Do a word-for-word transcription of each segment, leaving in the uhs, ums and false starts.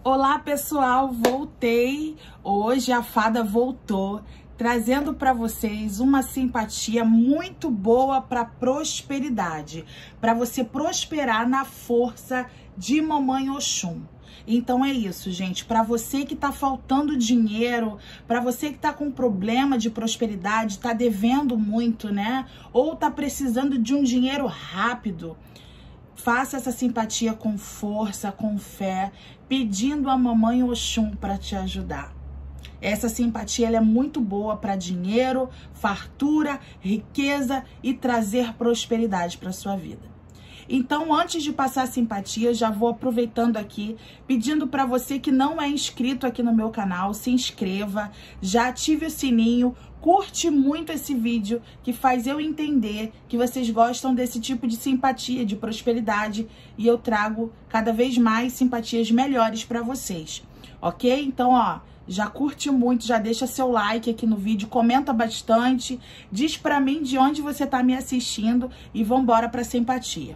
Olá, pessoal, voltei. Hoje a fada voltou, trazendo para vocês uma simpatia muito boa para prosperidade, para você prosperar na força de Mamãe Oxum. Então é isso, gente, para você que tá faltando dinheiro, para você que tá com problema de prosperidade, tá devendo muito, né? Ou tá precisando de um dinheiro rápido, faça essa simpatia com força, com fé, pedindo a Mamãe Oxum para te ajudar. Essa simpatia ela é muito boa para dinheiro, fartura, riqueza e trazer prosperidade para sua vida. Então, antes de passar a simpatia, já vou aproveitando aqui, pedindo para você que não é inscrito aqui no meu canal, se inscreva, já ative o sininho, curte muito esse vídeo, que faz eu entender que vocês gostam desse tipo de simpatia, de prosperidade, e eu trago cada vez mais simpatias melhores para vocês, ok? Então, ó, já curte muito, já deixa seu like aqui no vídeo, comenta bastante, diz pra mim de onde você tá me assistindo e vambora pra simpatia.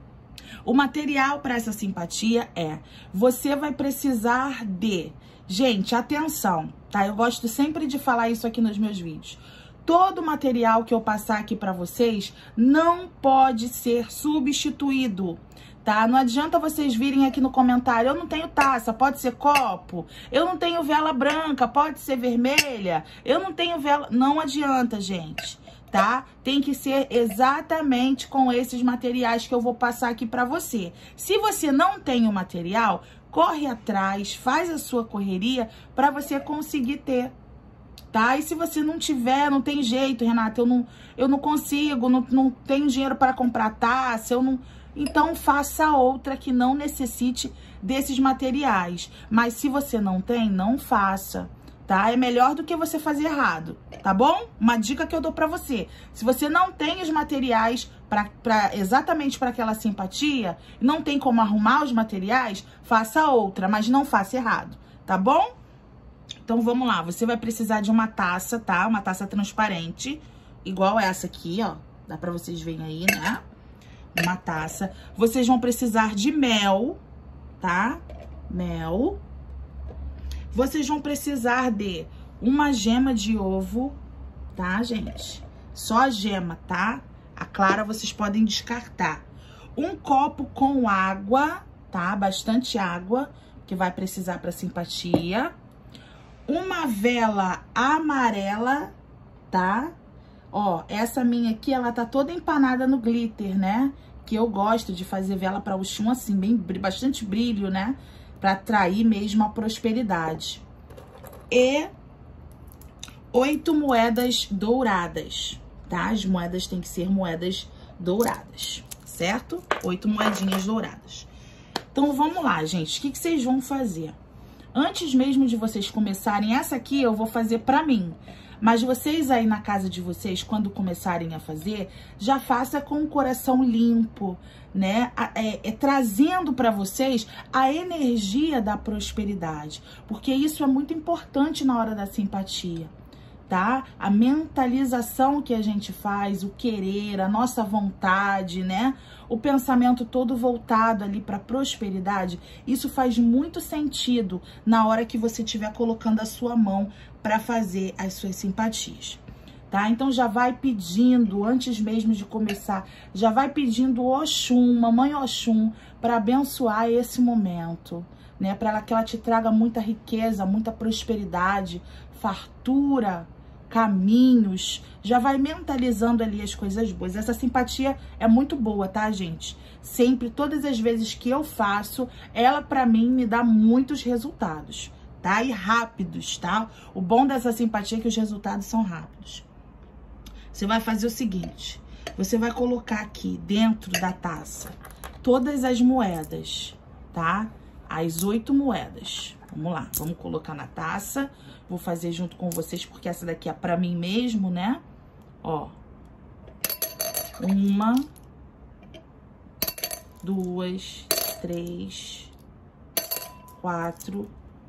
O material para essa simpatia é, você vai precisar de, gente, atenção, tá? Eu gosto sempre de falar isso aqui nos meus vídeos. Todo o material que eu passar aqui para vocês não pode ser substituído, tá? Não adianta vocês virem aqui no comentário, eu não tenho taça, pode ser copo, eu não tenho vela branca, pode ser vermelha, eu não tenho vela... Não adianta, gente, tá? Tem que ser exatamente com esses materiais que eu vou passar aqui pra você. Se você não tem o material, corre atrás, faz a sua correria pra você conseguir ter, tá? E se você não tiver, não tem jeito, Renata, eu não, eu não consigo, não, não tenho dinheiro para comprar taça, eu não... Então, faça outra que não necessite desses materiais. Mas se você não tem, não faça, tá? É melhor do que você fazer errado, tá bom? Uma dica que eu dou pra você. Se você não tem os materiais pra, pra, exatamente para aquela simpatia, não tem como arrumar os materiais, faça outra, mas não faça errado, tá bom? Então, vamos lá. Você vai precisar de uma taça, tá? Uma taça transparente, igual essa aqui, ó. Dá pra vocês verem aí, né? Uma taça. Vocês vão precisar de mel, tá? Mel. Vocês vão precisar de uma gema de ovo, tá, gente? Só a gema, tá? A clara vocês podem descartar. Um copo com água, tá? Bastante água, que vai precisar para simpatia. Uma vela amarela, tá? Ó, essa minha aqui, ela tá toda empanada no glitter, né? Que eu gosto de fazer vela para Oxum assim, bem, bastante brilho, né? Para atrair mesmo a prosperidade. E oito moedas douradas, tá? As moedas têm que ser moedas douradas, certo? Oito moedinhas douradas. Então, vamos lá, gente. O que, que vocês vão fazer? Antes mesmo de vocês começarem, essa aqui eu vou fazer pra mim. Mas vocês aí na casa de vocês, quando começarem a fazer, já faça com o coração limpo, né? É, é, trazendo para vocês a energia da prosperidade. Porque isso é muito importante na hora da simpatia, tá? A mentalização que a gente faz, o querer, a nossa vontade, né? O pensamento todo voltado ali para prosperidade, isso faz muito sentido na hora que você estiver colocando a sua mão para fazer as suas simpatias, tá? Então já vai pedindo, antes mesmo de começar, já vai pedindo Oxum, Mamãe Oxum, para abençoar esse momento, né? Para que ela te traga muita riqueza, muita prosperidade, fartura, caminhos, já vai mentalizando ali as coisas boas. Essa simpatia é muito boa, tá, gente? Sempre, todas as vezes que eu faço, ela pra mim me dá muitos resultados, tá? E rápidos, tá? O bom dessa simpatia é que os resultados são rápidos. Você vai fazer o seguinte, você vai colocar aqui dentro da taça todas as moedas, tá? As oito moedas. Vamos lá, vamos colocar na taça. Vou fazer junto com vocês, porque essa daqui é pra mim mesmo, né? Ó. Uma. Duas. Três. Quatro.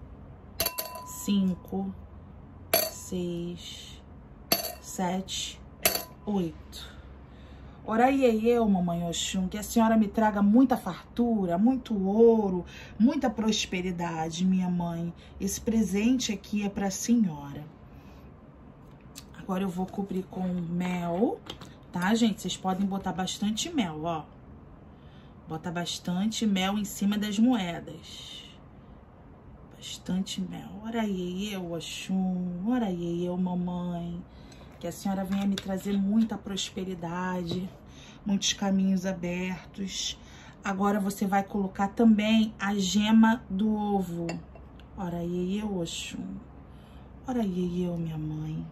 Cinco. Seis. Sete. Oito. Oraiei eu, mamãe Oxum, que a senhora me traga muita fartura, muito ouro, muita prosperidade, minha mãe. Esse presente aqui é para a senhora. Agora eu vou cobrir com mel, tá, gente? Vocês podem botar bastante mel, ó. Bota bastante mel em cima das moedas. Bastante mel. Oraiei eu, Oxum, oraiei eu, mamãe. Que a senhora venha me trazer muita prosperidade, muitos caminhos abertos. Agora você vai colocar também a gema do ovo. Oraiei eu, Oxum. Oraiei eu, minha mãe.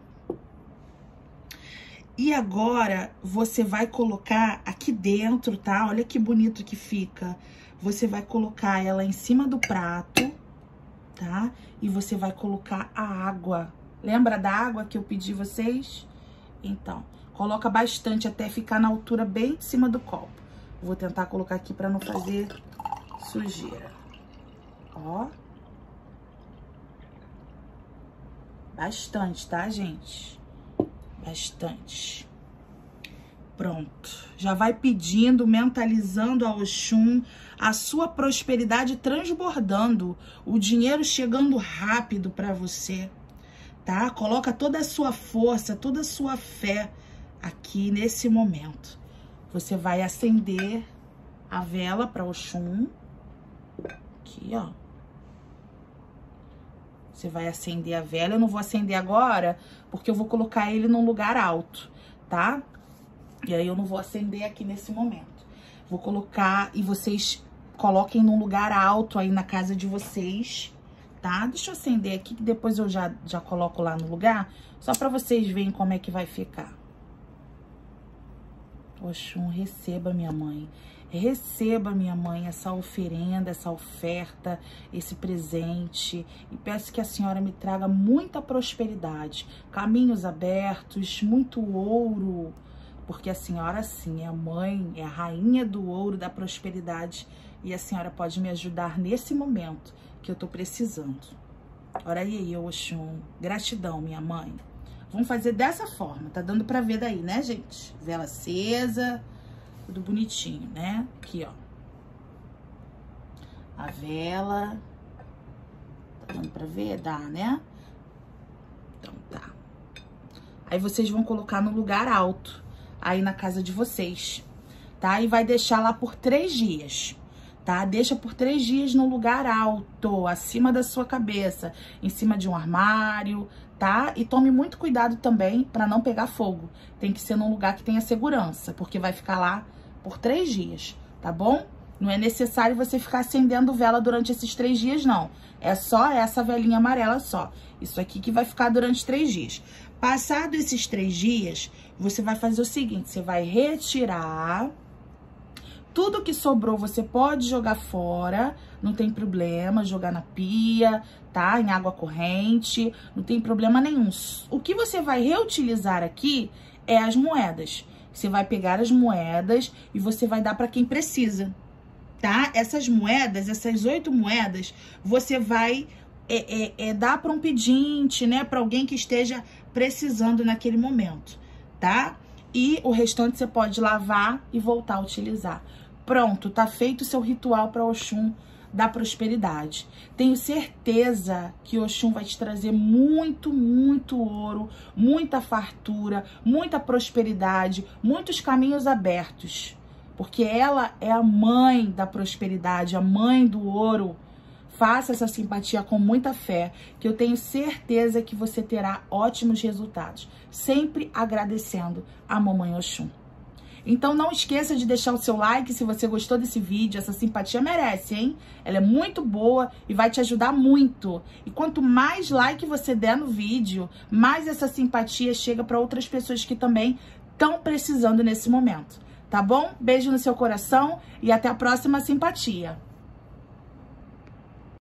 E agora você vai colocar aqui dentro, tá? Olha que bonito que fica. Você vai colocar ela em cima do prato, tá? E você vai colocar a água. Lembra da água que eu pedi vocês? Então, coloca bastante até ficar na altura bem em cima do copo. Vou tentar colocar aqui para não fazer sujeira. Ó. Bastante, tá, gente? Bastante. Pronto. Já vai pedindo, mentalizando a Oxum, a sua prosperidade transbordando, o dinheiro chegando rápido para você. Tá? Coloca toda a sua força, toda a sua fé aqui nesse momento. Você vai acender a vela para Oxum. Aqui, ó. Você vai acender a vela. Eu não vou acender agora, porque eu vou colocar ele num lugar alto, tá? E aí eu não vou acender aqui nesse momento. Vou colocar e vocês coloquem num lugar alto aí na casa de vocês. Tá? Deixa eu acender aqui, que depois eu já, já coloco lá no lugar, só pra vocês verem como é que vai ficar. Oxum, receba, minha mãe. Receba, minha mãe, essa oferenda, essa oferta, esse presente. E peço que a senhora me traga muita prosperidade, caminhos abertos, muito ouro. Porque a senhora, sim, é a mãe, é a rainha do ouro, da prosperidade. E a senhora pode me ajudar nesse momento que eu tô precisando. Oraiei eu, Oxum. Gratidão, minha mãe. Vamos fazer dessa forma. Tá dando pra ver daí, né, gente? Vela acesa, tudo bonitinho, né? Aqui, ó. A vela. Tá dando pra ver? Dá, né? Então tá. Aí vocês vão colocar no lugar alto, aí na casa de vocês, tá? E vai deixar lá por três dias. Tá? Deixa por três dias no lugar alto, acima da sua cabeça, em cima de um armário, tá? E tome muito cuidado também para não pegar fogo. Tem que ser num lugar que tenha segurança, porque vai ficar lá por três dias, tá bom? Não é necessário você ficar acendendo vela durante esses três dias, não. É só essa velinha amarela só. Isso aqui que vai ficar durante três dias. Passado esses três dias, você vai fazer o seguinte, você vai retirar... Tudo que sobrou você pode jogar fora, não tem problema, jogar na pia, tá? Em água corrente, não tem problema nenhum. O que você vai reutilizar aqui é as moedas. Você vai pegar as moedas e você vai dar para quem precisa, tá? Essas moedas, essas oito moedas, você vai é, é, é, dar para um pedinte, né? Para alguém que esteja precisando naquele momento, tá? E o restante você pode lavar e voltar a utilizar. Pronto, tá feito o seu ritual para Oxum da prosperidade. Tenho certeza que Oxum vai te trazer muito, muito ouro, muita fartura, muita prosperidade, muitos caminhos abertos. Porque ela é a mãe da prosperidade, a mãe do ouro. Faça essa simpatia com muita fé, que eu tenho certeza que você terá ótimos resultados. Sempre agradecendo a mamãe Oxum. Então não esqueça de deixar o seu like se você gostou desse vídeo. Essa simpatia merece, hein? Ela é muito boa e vai te ajudar muito. E quanto mais like você der no vídeo, mais essa simpatia chega para outras pessoas que também estão precisando nesse momento. Tá bom? Beijo no seu coração e até a próxima simpatia.